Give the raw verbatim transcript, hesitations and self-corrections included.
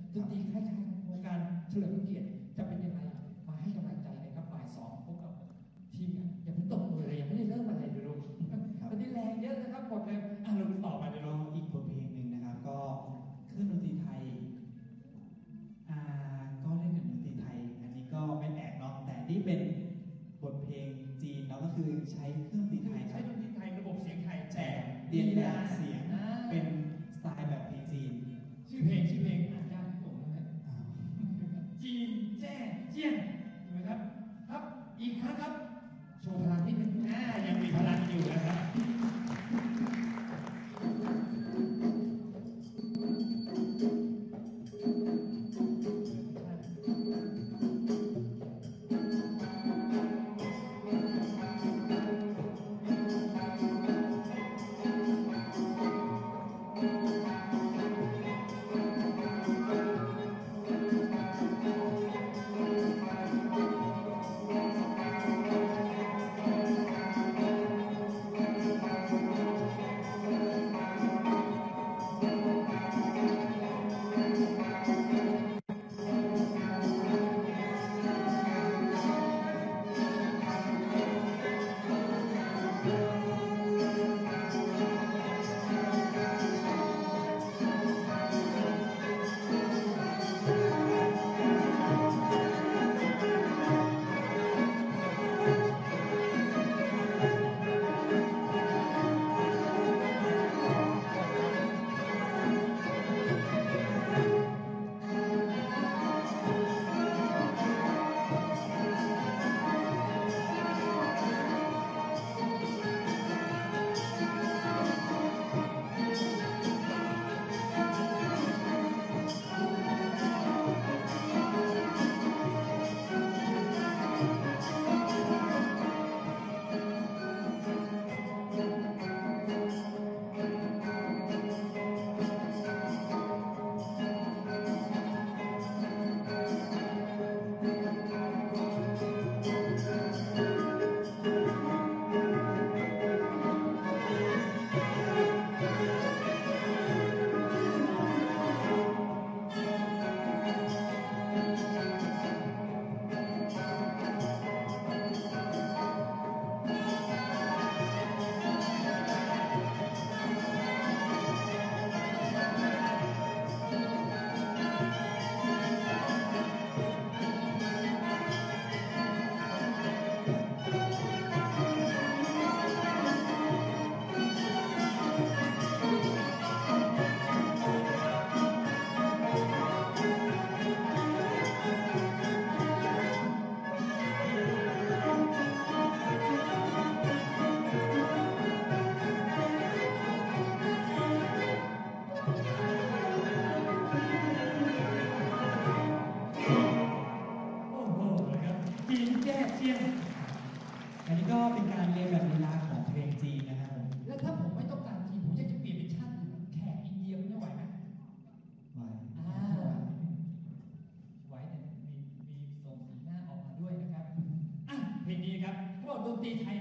ดนตรีคล้ายๆโครงการเฉลิมพระเกียรติจะเป็นยังไงมาให้กำลังใจเลยครับบ่ายสองพบกับทีมอย่าเพิ่งตกมือเลยยังไม่ได้เริ่มอะไรเลยลูกตอนนี้แรงเยอะนะครับหมดเลยอ่ะเราต่อไปเลยลูกอีกบทเพลงหนึ่งนะครับก็เครื่องดนตรีไทยอ่าก็เล่นกับดนตรีไทยอันนี้ก็ไม่แปลกเนาะแต่นี่เป็นบทเพลงจีนแล้วก็คือใช้เครื่องดนตรีไทยใช้ดนตรีไทยระบบเสียงไทยแต่เรียนแบบเสียงเป็นสไตล์แบบเพลงจีนชื่อเพลงชื่อเพลงอ่านยากที่ผมเลยจีนแจ้เจี้ยนถูกไหมครับครับอีกครั้งครับโชว์พลังนิดนึงอ่ายังมีพลังอยู่นะครับอันนี้ก็เป็นการเรียนแบบลีลาของเพลงจีนนะครับผมแล้วถ้าผมไม่ต้องการจีนผมอยากจะเปลี่ยนเป็นชาติอื่นแขกอินเดียมันจะไหวไหมไหวอ่าไหวแต่มีมีส่งสีหน้าออกมาด้วยนะครับอ่ะเพลงนี้ครับเขาบอกดนตรีไทย